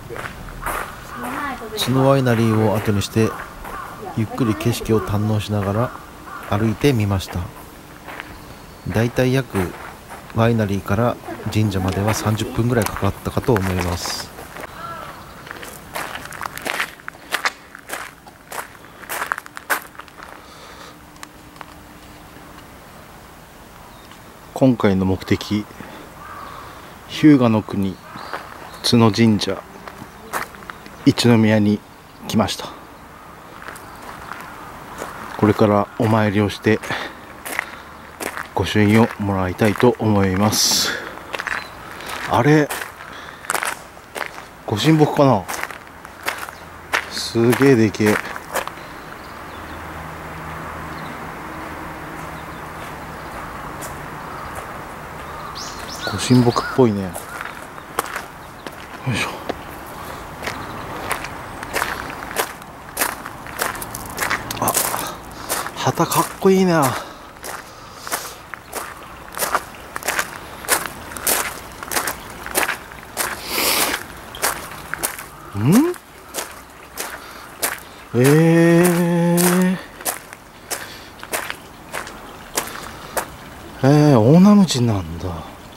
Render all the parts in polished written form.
角ワイナリーを後にしてゆっくり景色を堪能しながら歩いてみました。だいたい約ワイナリーから神社までは30分ぐらいかかったかと思います。今回の目的、日向の国角神社一宮に来ました。これからお参りをして御朱印をもらいたいと思います。あれ、御神木かな。すげえでけえ。御神木っぽいね。よいしょ。あ、旗かっこいいな。大ナムジなんだ。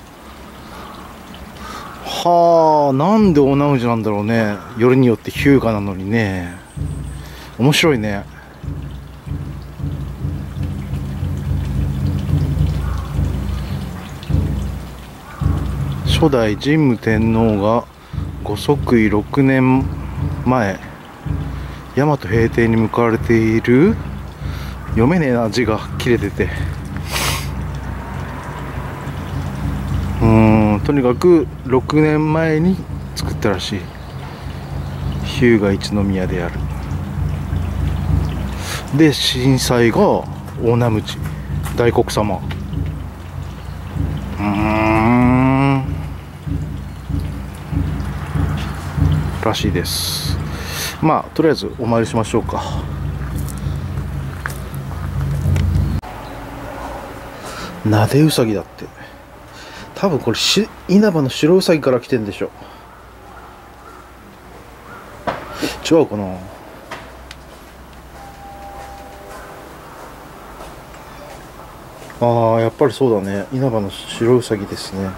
はあ、なんで大ナムジなんだろうね。よりによって日向なのにね。面白いね。初代神武天皇が御即位6年前、大和平定に向かわれている、読めねえな、字が切れてて。とにかく6年前に作ったらしい。日向一宮である。で、震災が大ナムジ大黒様。らしいです。まあとりあえずお参りしましょうか。なでうさぎだって。多分これ稲葉の白うさぎから来てんでしょ。違うかな。ああ、やっぱりそうだね。稲葉の白うさぎですね。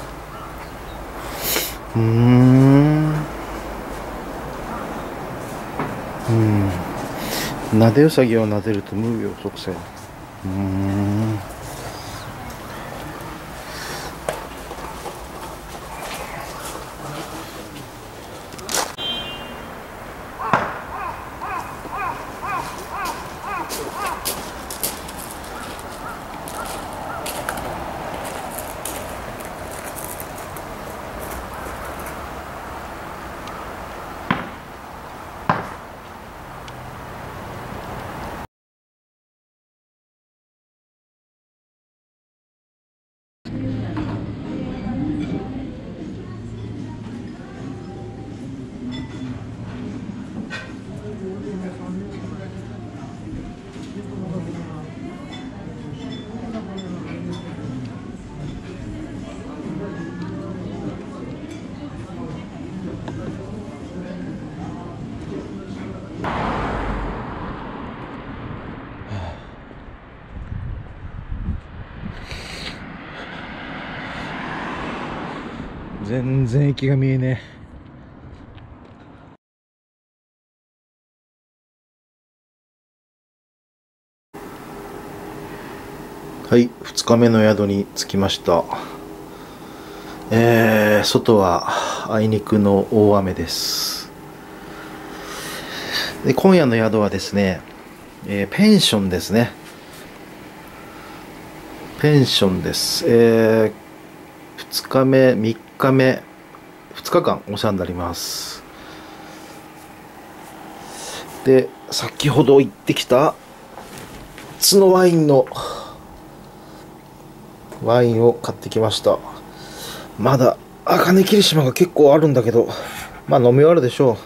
なでうさぎをなでると無病息災。全然駅が見えねえ。はい、2日目の宿に着きました。外はあいにくの大雨です。で、今夜の宿はですね、ペンションですね。ペンションです。2日目、3日目、2日間お世話になります。で、先ほど行ってきた角ワインのワインを買ってきました。まだ茜霧島が結構あるんだけど、まあ飲み終わるでしょ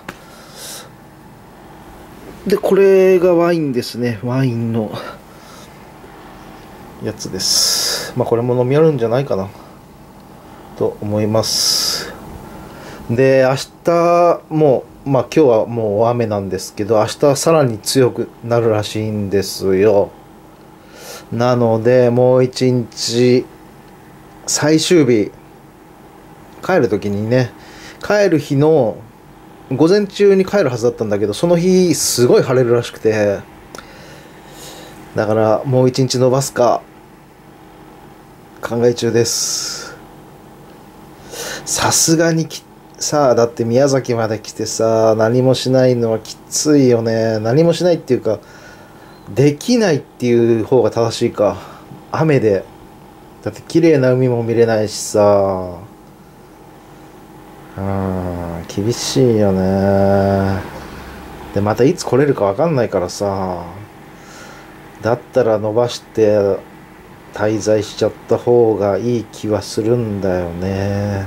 う。で、これがワインですね。ワインのやつです。まあこれも飲み終わるんじゃないかなと思います。 で明日もまあ今日はもう大雨なんですけど、明日はさらに強くなるらしいんですよ。なのでもう一日、最終日帰る時にね、帰る日の午前中に帰るはずだったんだけど、その日すごい晴れるらしくて、だからもう一日延ばすか考え中です。さすがにさあ、だって宮崎まで来てさ、何もしないのはきついよね。何もしないっていうか、できないっていう方が正しいか。雨で。だって綺麗な海も見れないしさ。厳しいよね。で、またいつ来れるかわかんないからさ。だったら伸ばして滞在しちゃった方がいい気はするんだよね。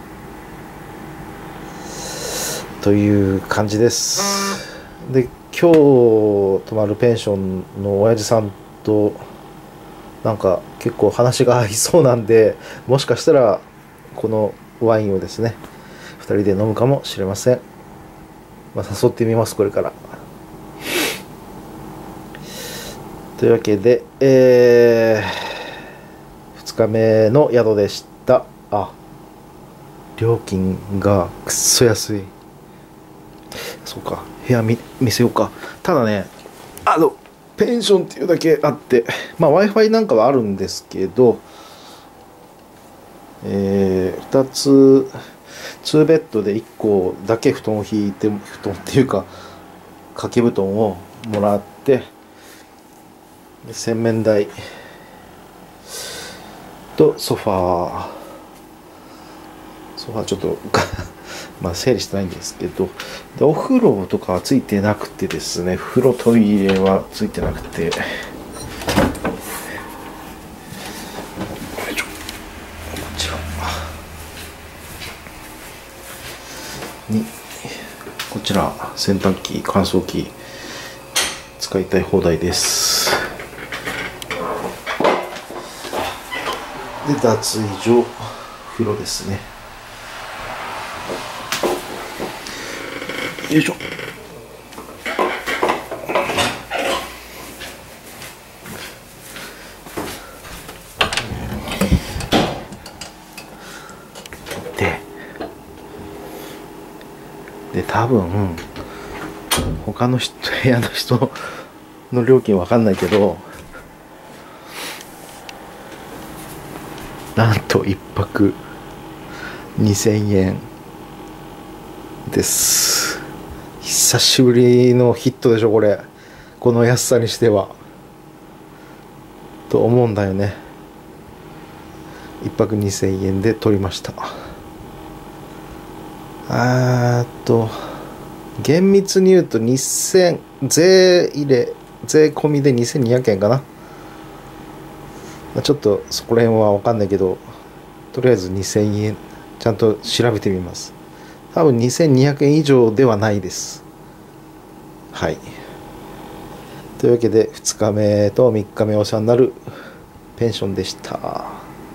という感じです。で、今日泊まるペンションの親父さんとなんか結構話が合いそうなんで、もしかしたらこのワインをですね2人で飲むかもしれません。誘ってみます、これから。というわけで、2日目の宿でした。料金がくっそ安い。そうか、部屋見せようか。ただね、ペンションっていうだけあって、Wi-Fi なんかはあるんですけど、2つ2ベッドで1個だけ布団を引いて、布団っていうか掛け布団をもらって、で洗面台とソファーちょっと整理してないんですけど、でお風呂とかはついてなくてですね、風呂トイレはついてなくて、こちらに、こちら洗濯機、乾燥機使いたい放題です。で脱衣所、風呂ですね。よいしょ。で多分他の部屋の人の料金わかんないけど、なんと1泊2000円です。久しぶりのヒットでしょこれ、この安さにしてはと思うんだよね。1泊2000円で取りました。厳密に言うと2000、税込みで2200円かな。ちょっとそこら辺は分かんないけど、とりあえず2000円ちゃんと調べてみます。多分2200円以上ではないです。はい。というわけで2日目と3日目お世話になるペンションでした。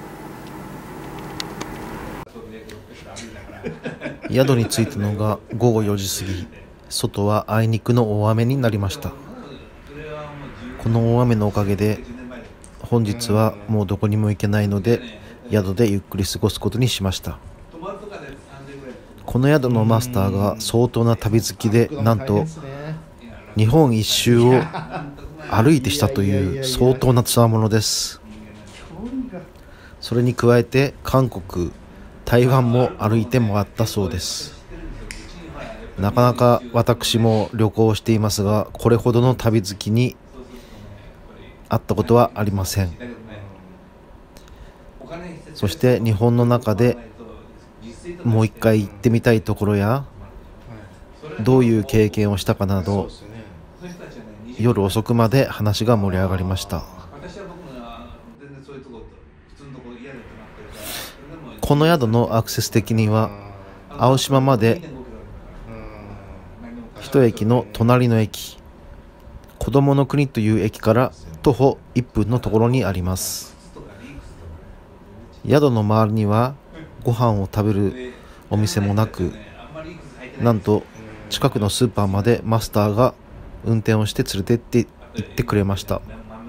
宿に着いたのが午後4時過ぎ、外はあいにくの大雨になりました。この大雨のおかげで本日はもうどこにも行けないので、宿でゆっくり過ごすことにしました。この宿のマスターが相当な旅好きで、なんと日本一周を歩いてしたという相当な強者です。それに加えて韓国、台湾も歩いて回ったそうです。なかなか私も旅行していますが、これほどの旅好きに会ったことはありません。そして日本の中でもう一回行ってみたいところや、どういう経験をしたかなど、夜遅くまで話が盛り上がりました。この宿のアクセス的には青島まで一駅の隣の駅、子どもの国という駅から徒歩1分のところにあります。宿の周りにはご飯を食べるお店もなく、なんと近くのスーパーまでマスターが運転をして連れてって行ってくれました。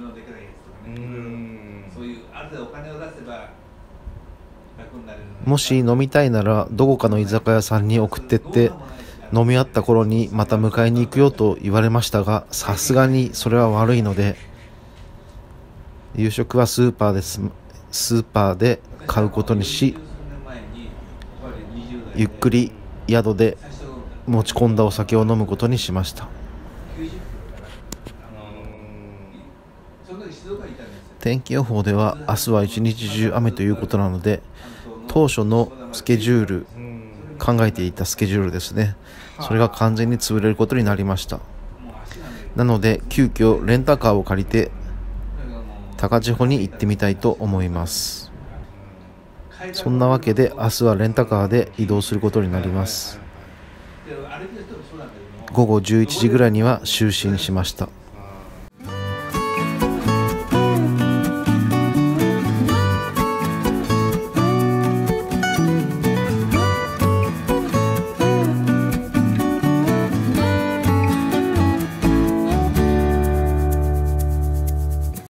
もし飲みたいならどこかの居酒屋さんに送ってって飲み合った頃にまた迎えに行くよと言われましたが、さすがにそれは悪いので、夕食はスーパーで買うことにし、ゆっくり宿で持ち込んだお酒を飲むことにしました。天気予報では明日は一日中雨ということなので、当初のスケジュール、考えていたスケジュールですね、それが完全に潰れることになりました。なので急遽レンタカーを借りて高千穂に行ってみたいと思います。そんなわけで明日はレンタカーで移動することになります。午後11時ぐらいには就寝しました。